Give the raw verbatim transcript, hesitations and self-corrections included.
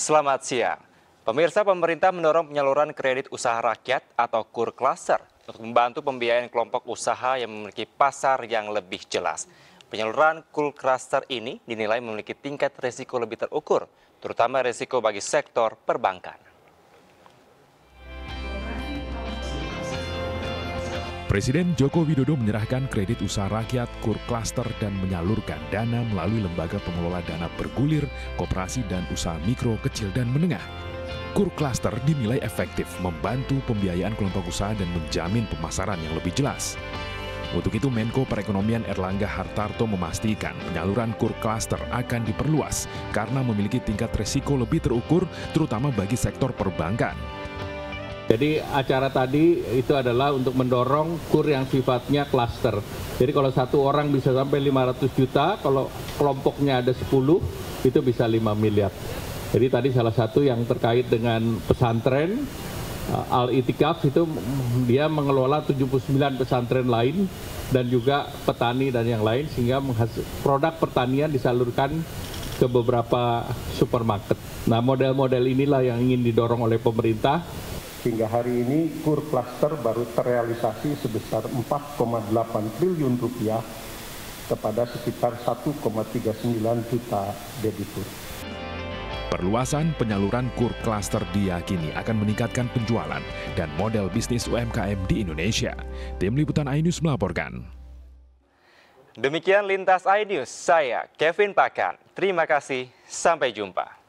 Selamat siang. Pemirsa, pemerintah mendorong penyaluran kredit usaha rakyat atau KUR Cluster untuk membantu pembiayaan kelompok usaha yang memiliki pasar yang lebih jelas. Penyaluran KUR Cluster ini dinilai memiliki tingkat risiko lebih terukur, terutama risiko bagi sektor perbankan. Presiden Joko Widodo menyerahkan kredit usaha rakyat KUR Cluster dan menyalurkan dana melalui lembaga pengelola dana bergulir, koperasi dan usaha mikro, kecil dan menengah. KUR Cluster dinilai efektif membantu pembiayaan kelompok usaha dan menjamin pemasaran yang lebih jelas. Untuk itu Menko Perekonomian Erlangga Hartarto memastikan penyaluran KUR Cluster akan diperluas karena memiliki tingkat risiko lebih terukur terutama bagi sektor perbankan. Jadi acara tadi itu adalah untuk mendorong KUR yang sifatnya klaster. Jadi kalau satu orang bisa sampai lima ratus juta, kalau kelompoknya ada sepuluh, itu bisa lima miliar. Jadi tadi salah satu yang terkait dengan pesantren, Al-Itikaf itu dia mengelola tujuh puluh sembilan pesantren lain dan juga petani dan yang lain, sehingga produk pertanian disalurkan ke beberapa supermarket. Nah, model-model inilah yang ingin didorong oleh pemerintah. Hingga hari ini KUR Cluster baru terrealisasi sebesar empat koma delapan triliun rupiah kepada sekitar satu koma tiga sembilan juta debitur. Perluasan penyaluran KUR Cluster diyakini akan meningkatkan penjualan dan model bisnis U M K M di Indonesia. Tim Liputan iNews melaporkan. Demikian Lintas iNews, saya Kevin Pakan. Terima kasih, sampai jumpa.